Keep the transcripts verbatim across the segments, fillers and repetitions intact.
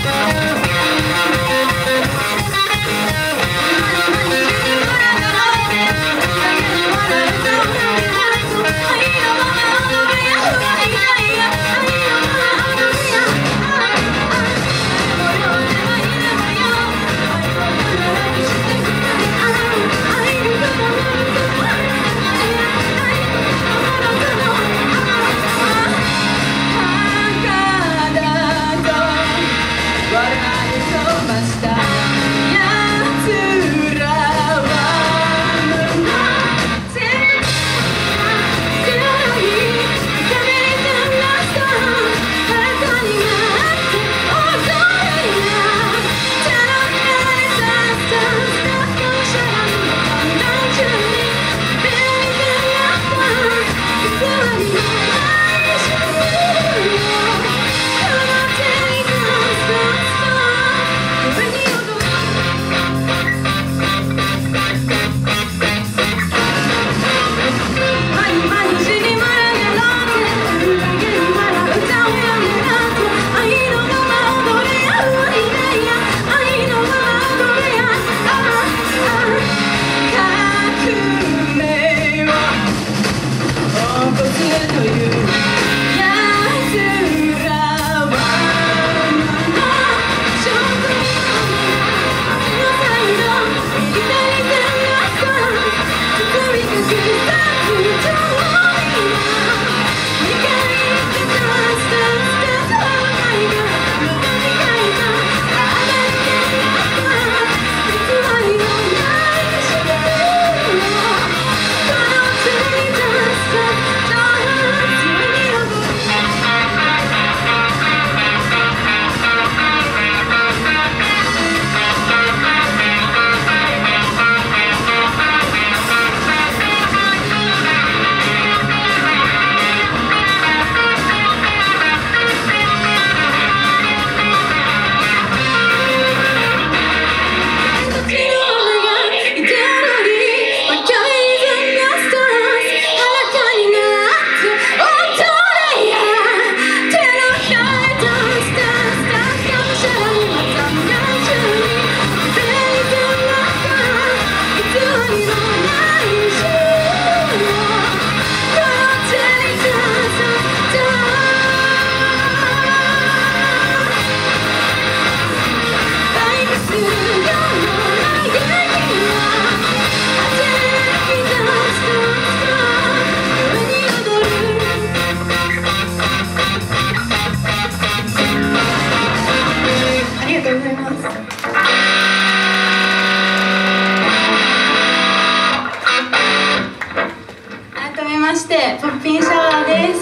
してポッピンシャワーです。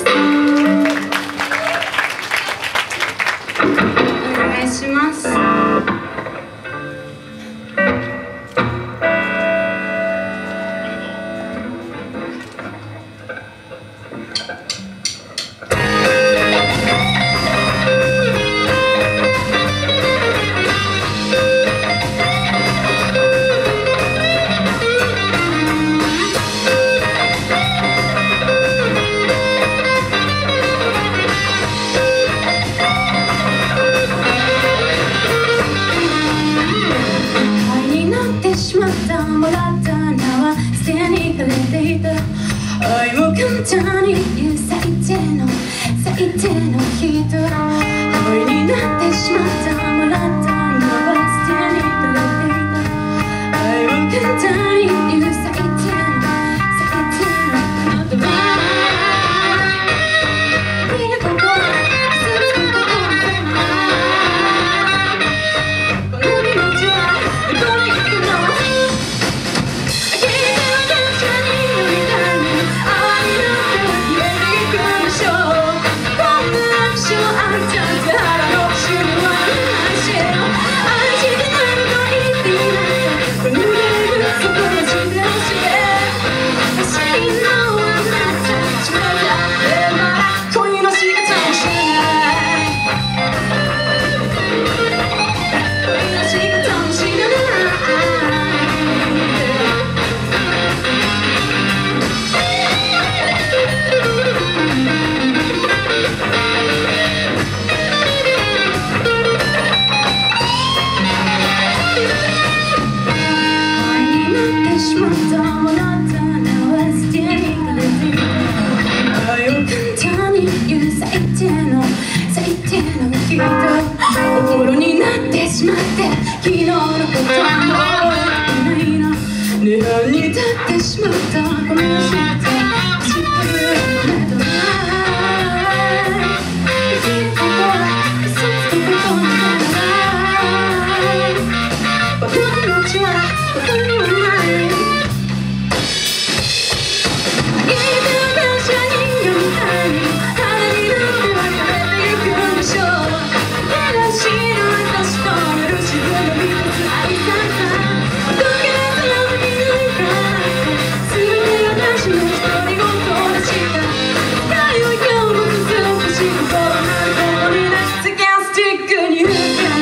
お願いします。もらった名はすでに触れていた。愛も簡単に言う最低の最低の人。愛になってしまったもらった名はすでに触れていた。愛も簡単に言う最低の最低の言葉。見ることすることこの気持ちはどこに行くの。愛の手は消えていくでしょう。こんなアクションしまったこの仕事知ってる目とないできることは嘘つくことなんてない僕の命は僕にはないあげてる感謝人形みたいに肌になって別れてゆくんでしょう照らしの私とめる自分の一つ愛された時計のに抜いた全て私の独り言でした光は今日も続くし心なることになってキャスティックに浮か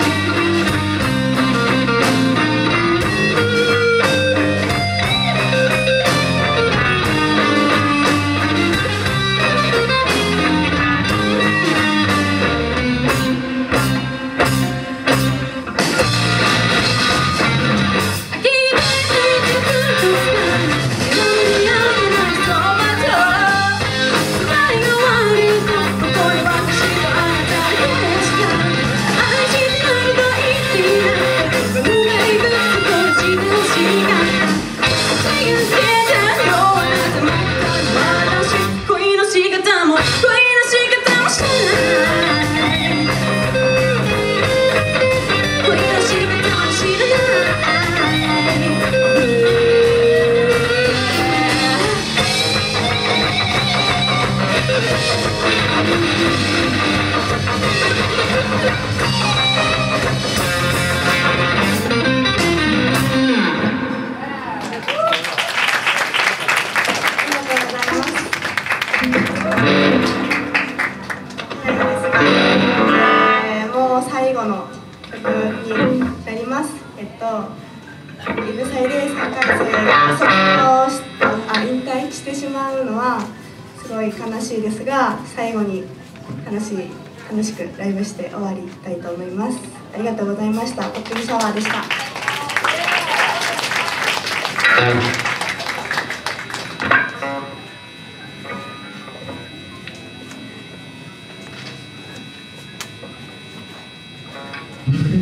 最後の曲になります。えっと、イブサイでさんかい生卒業しあ引退してしまうのはすごい悲しいですが、最後に楽しい楽しくライブして終わりたいと思います。ありがとうございました。ポップンシャワーでした。 うん